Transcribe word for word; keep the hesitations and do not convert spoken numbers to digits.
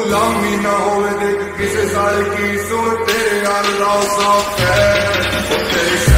गुलामी ना होवे देख किसे साल की सुन तेरे यार राव साफ है तेरे